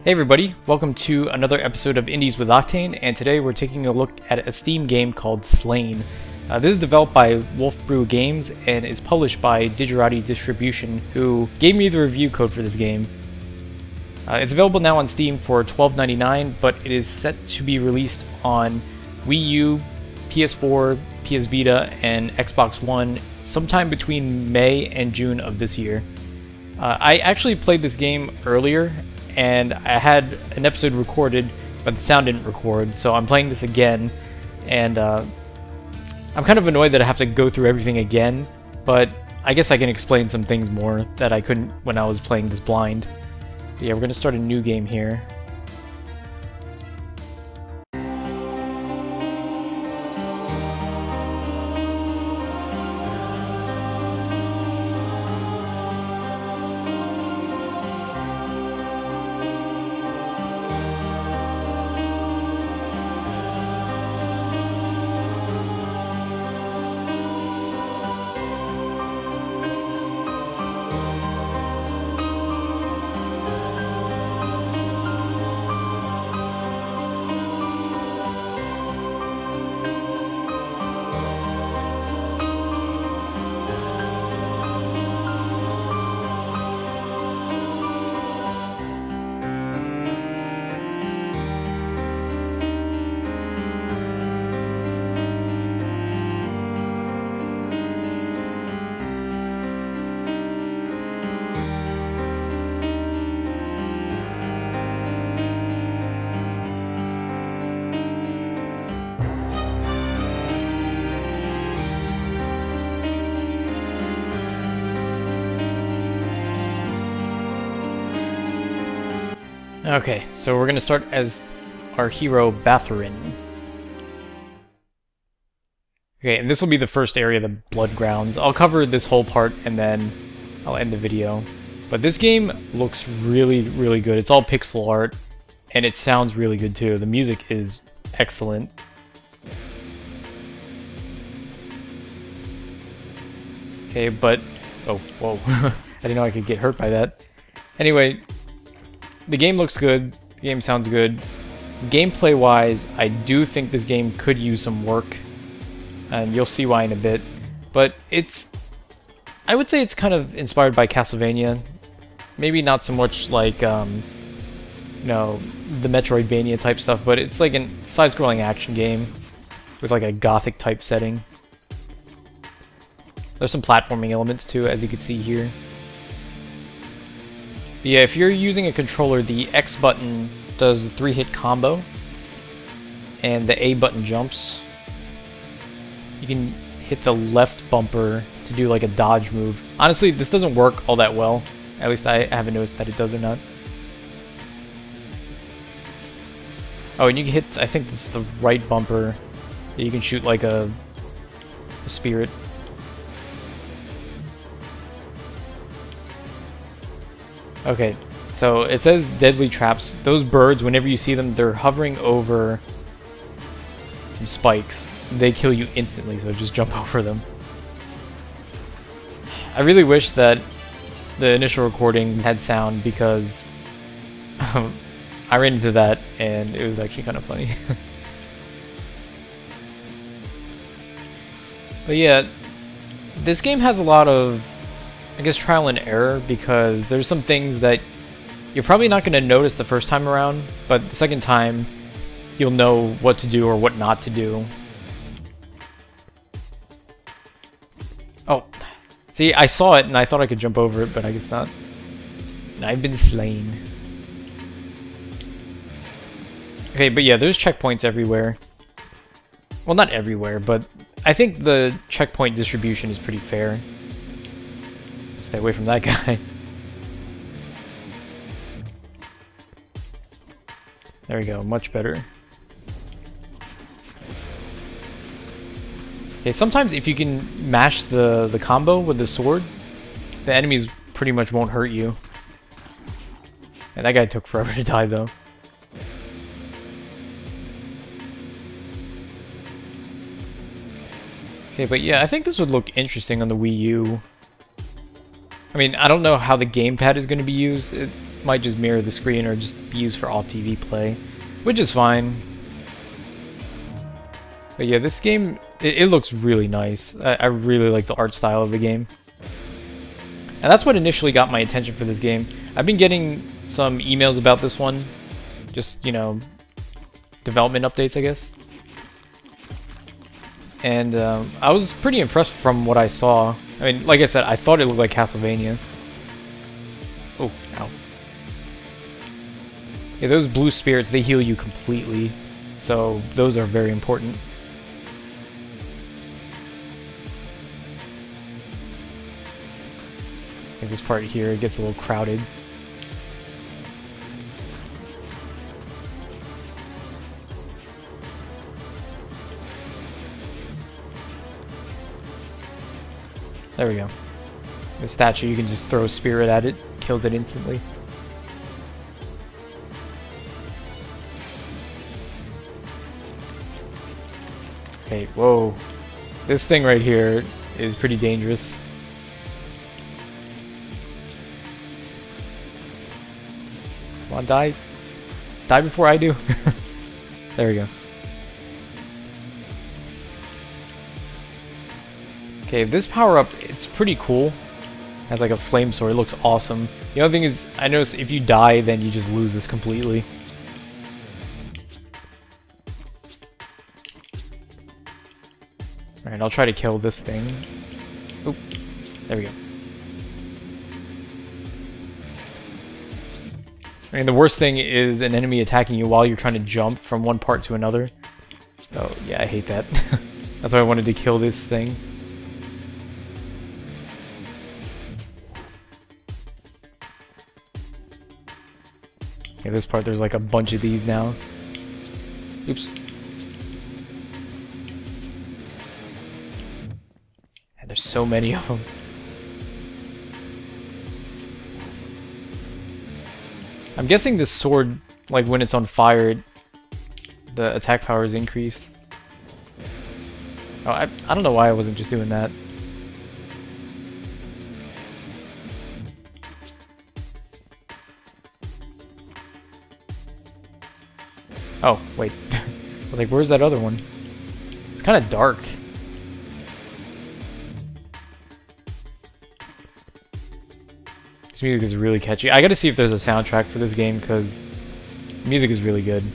Hey everybody, welcome to another episode of Indies with Octane, and today we're taking a look at a Steam game called Slain. This is developed by Wolfbrew Games and is published by Digerati Distribution, who gave me the review code for this game. It's available now on Steam for $12.99, but it is set to be released on Wii U, PS4, PS Vita, and Xbox One sometime between May and June of this year. I actually played this game earlier, and I had an episode recorded, but the sound didn't record, so I'm playing this again, and I'm kind of annoyed that I have to go through everything again, but I guess I can explain some things more that I couldn't when I was playing this blind. But yeah, we're going to start a new game here. Okay, so we're going to start as our hero, Bathorin. Okay, and this will be the first area, the Blood Grounds. I'll cover this whole part and then I'll end the video. But this game looks really, really good. It's all pixel art, and it sounds really good too. The music is excellent. Okay, but... oh, whoa. I didn't know I could get hurt by that. Anyway... the game looks good, the game sounds good. Gameplay-wise, I do think this game could use some work, and you'll see why in a bit. But it's... I would say it's kind of inspired by Castlevania. Maybe not so much like, you know, the Metroidvania type stuff, but it's like a side-scrolling action game with like a gothic type setting. There's some platforming elements too, as you can see here. Yeah, if you're using a controller, the X button does the 3-hit combo, and the A button jumps. You can hit the left bumper to do like a dodge move. Honestly, this doesn't work all that well. At least I haven't noticed that it does or not. Oh, and you can hit, I think this is the right bumper. You can shoot like a spirit. Okay, so it says deadly traps. Those birds, whenever you see them, they're hovering over some spikes. They kill you instantly, so just jump over them. I really wish that the initial recording had sound, because I ran into that and it was actually kind of funny. But yeah, this game has a lot of, I guess, trial and error, because there's some things that you're probably not going to notice the first time around, but the second time you'll know what to do or what not to do. Oh, see, I saw it and I thought I could jump over it, but I guess not. And I've been slain. Okay, but yeah, there's checkpoints everywhere. Well, not everywhere, but I think the checkpoint distribution is pretty fair. Stay away from that guy. There we go, much better. Okay, sometimes if you can mash the combo with the sword, the enemies pretty much won't hurt you. And that guy took forever to die though. Okay, but yeah, I think this would look interesting on the Wii U. I mean, I don't know how the gamepad is going to be used. might just mirror the screen or just be used for off TV play, which is fine. But yeah, this game, it looks really nice. I really like the art style of the game. And that's what initially got my attention for this game. I've been getting some emails about this one. Just, you know, development updates, I guess. And I was pretty impressed from what I saw. I mean, like I said, I thought it looked like Castlevania. Oh, ow. Yeah, those blue spirits, they heal you completely. So those are very important. I think this part here, it gets a little crowded. There we go. The statue, you can just throw a spirit at it, kills it instantly. Okay, whoa. This thing right here is pretty dangerous. Come on, die. Die before I do. There we go. Okay, this power-up, it's pretty cool. It has like a flame sword, it looks awesome. The other thing is, I noticed if you die, then you just lose this completely. Alright, I'll try to kill this thing. Oop, there we go. I mean, the worst thing is an enemy attacking you while you're trying to jump from one part to another. So, yeah, I hate that. That's why I wanted to kill this thing. Okay, this part, there's like a bunch of these now. Oops. And there's so many of them. I'm guessing this sword, like when it's on fire, the attack power is increased. Oh, I don't know why I wasn't just doing that. Oh, wait. I was like, where's that other one? It's kind of dark. This music is really catchy. I gotta see if there's a soundtrack for this game, because music is really good.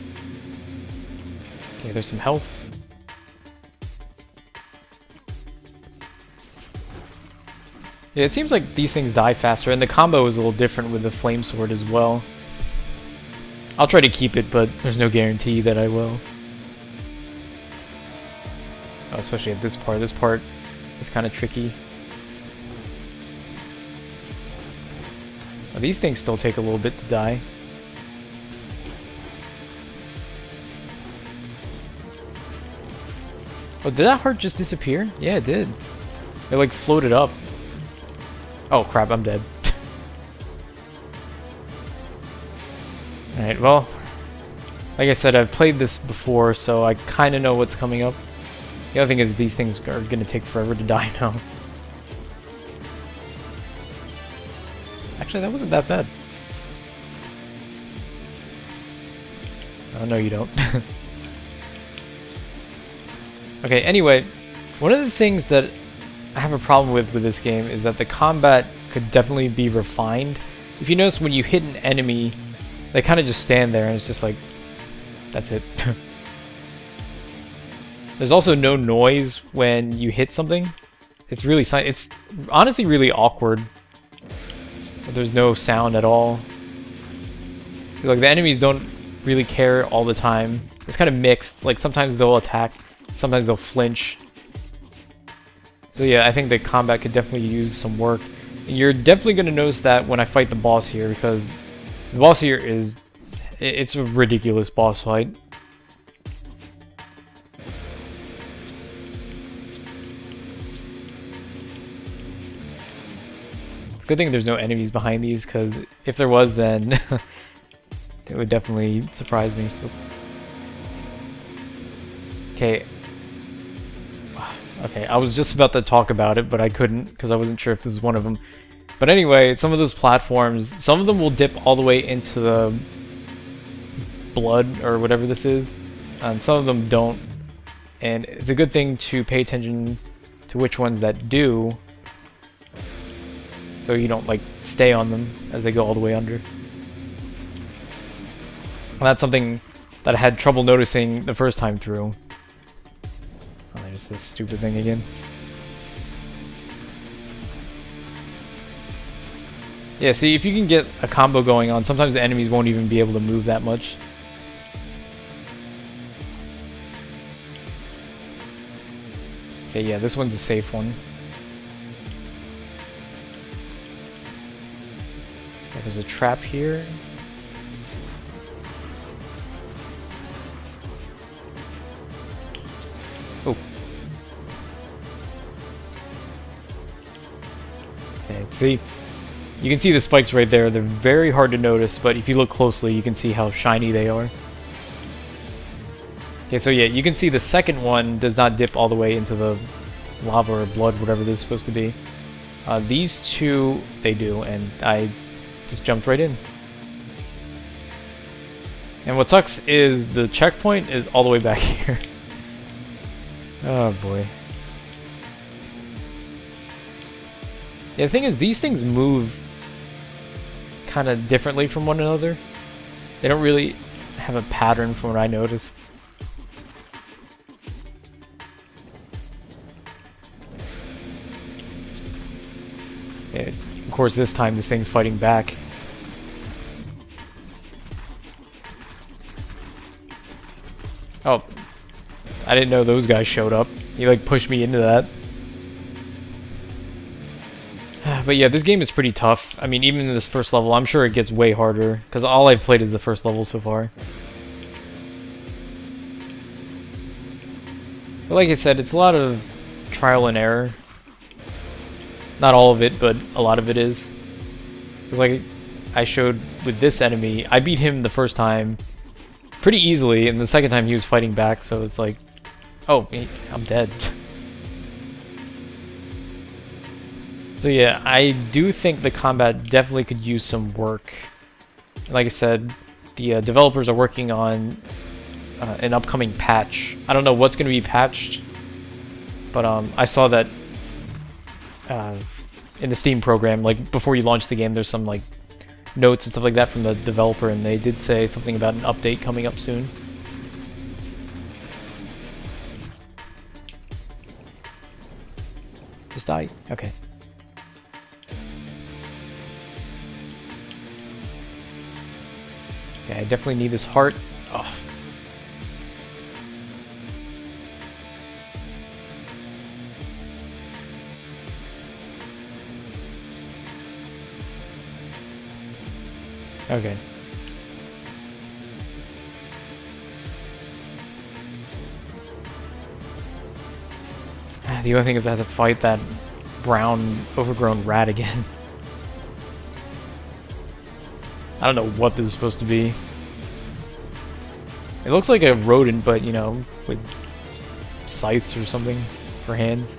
Okay, there's some health. Yeah, it seems like these things die faster, and the combo is a little different with the flame sword as well. I'll try to keep it, but there's no guarantee that I will. Oh, especially at this part. This part is kind of tricky. Oh, these things still take a little bit to die. Oh, did that heart just disappear? Yeah, it did. It like floated up. Oh crap, I'm dead. Alright, well, like I said, I've played this before, so I kind of know what's coming up. The other thing is these things are going to take forever to die now. Actually, that wasn't that bad. Oh, no, you don't. Okay, anyway, one of the things that I have a problem with this game is that the combat could definitely be refined. If you notice, when you hit an enemy, they kind of just stand there and it's just like, that's it. There's also no noise when you hit something. It's really, it's honestly really awkward. There's no sound at all. Like, the enemies don't really care all the time. It's kind of mixed. Like, sometimes they'll attack, sometimes they'll flinch. So yeah, I think the combat could definitely use some work. And you're definitely going to notice that when I fight the boss here, because the boss here is, it's a ridiculous boss fight. It's a good thing there's no enemies behind these, because if there was, then it would definitely surprise me. Okay. Okay, I was just about to talk about it, but I couldn't, because I wasn't sure if this is one of them. But anyway, some of those platforms, some of them will dip all the way into the blood or whatever this is, and some of them don't. And it's a good thing to pay attention to which ones that do, so you don't like stay on them as they go all the way under. And that's something that I had trouble noticing the first time through. Oh, there's this stupid thing again. Yeah, see, if you can get a combo going on, sometimes the enemies won't even be able to move that much. Okay, yeah, this one's a safe one. Okay, there's a trap here. Oh. Okay, see? You can see the spikes right there. They're very hard to notice, but if you look closely, you can see how shiny they are. Okay, so yeah, you can see the second one does not dip all the way into the lava or blood, whatever this is supposed to be. These two, they do, and I just jumped right in. And what sucks is the checkpoint is all the way back here. Oh boy. Yeah, the thing is, these things move kind of differently from one another. They don't really have a pattern from what I noticed. Yeah, of course, this time this thing's fighting back. Oh, I didn't know those guys showed up. He like pushed me into that. But yeah, this game is pretty tough. I mean, even in this first level, I'm sure it gets way harder, because all I've played is the first level so far. But like I said, it's a lot of trial and error. Not all of it, but a lot of it is. Because like I showed with this enemy, I beat him the first time pretty easily, and the second time he was fighting back, so it's like, oh, I'm dead. So yeah, I do think the combat definitely could use some work. Like I said, the developers are working on an upcoming patch. I don't know what's going to be patched, but I saw that in the Steam program, like before you launch the game, there's some like notes and stuff like that from the developer, and they did say something about an update coming up soon. Just die? Okay. Okay, I definitely need this heart. Oh. Okay. The only thing is I have to fight that brown, overgrown rat again. I don't know what this is supposed to be. It looks like a rodent, but, you know, with scythes or something for hands.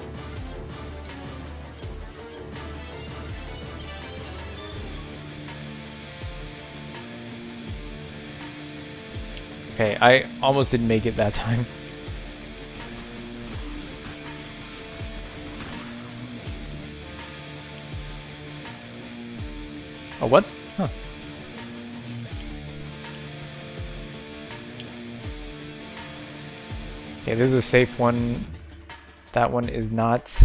Okay, I almost didn't make it that time. Oh, what? Huh. Okay, this is a safe one. That one is not.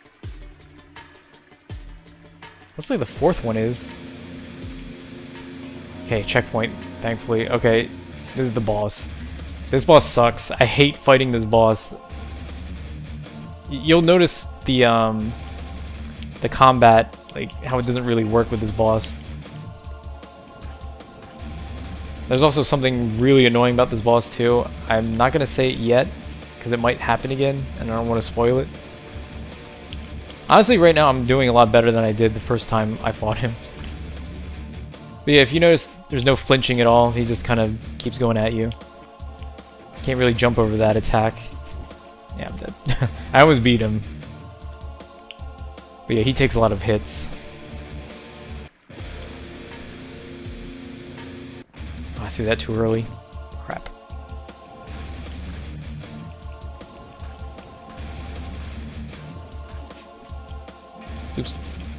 Looks like the fourth one is. Okay, checkpoint, thankfully. Okay, this is the boss. This boss sucks. I hate fighting this boss. You'll notice the combat, like how it doesn't really work with this boss. There's also something really annoying about this boss too. I'm not gonna say it yet because it might happen again and I don't want to spoil it. Honestly, right now I'm doing a lot better than I did the first time I fought him. But yeah, if you notice, there's no flinching at all. He just kind of keeps going at you. Can't really jump over that attack. Yeah, I'm dead. I almost beat him. But yeah, he takes a lot of hits. I threw that too early. Crap. Oops.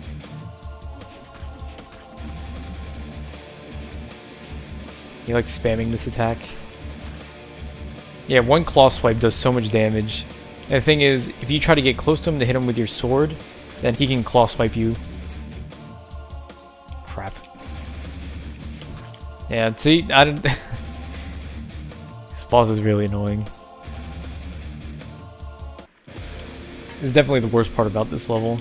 He likes spamming this attack. Yeah, one claw swipe does so much damage. And the thing is, if you try to get close to him to hit him with your sword, then he can claw swipe you. Crap. Yeah, see, I didn't... This boss is really annoying. This is definitely the worst part about this level.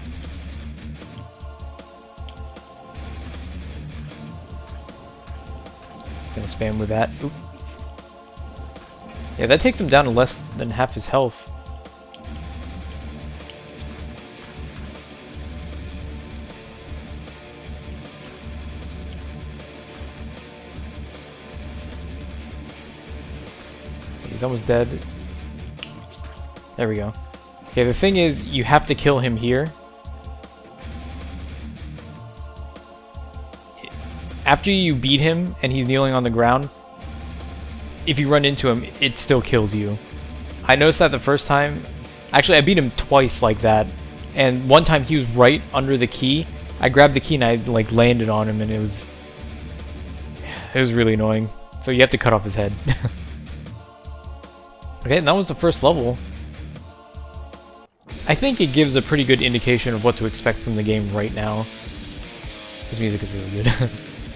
Gonna spam with that. Oop. Yeah, that takes him down to less than half his health. He's almost dead. There we go. Okay, the thing is, you have to kill him here. After you beat him and he's kneeling on the ground, if you run into him, it still kills you. I noticed that the first time. Actually, I beat him twice like that. And one time he was right under the key. I grabbed the key and I like landed on him and it was really annoying. So you have to cut off his head. Okay, and that was the first level. I think it gives a pretty good indication of what to expect from the game right now. This music is really good.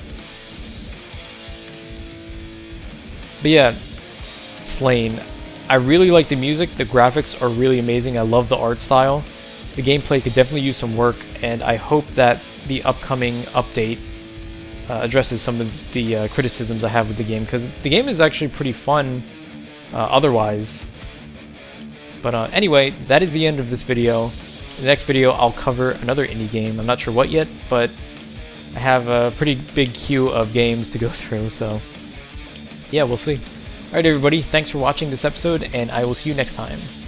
But yeah, Slain. I really like the music, the graphics are really amazing, I love the art style. The gameplay could definitely use some work, and I hope that the upcoming update addresses some of the criticisms I have with the game, because the game is actually pretty fun otherwise. But anyway, that is the end of this video. In the next video, I'll cover another indie game. I'm not sure what yet, but I have a pretty big queue of games to go through, so yeah, we'll see. Alright everybody, thanks for watching this episode, and I will see you next time.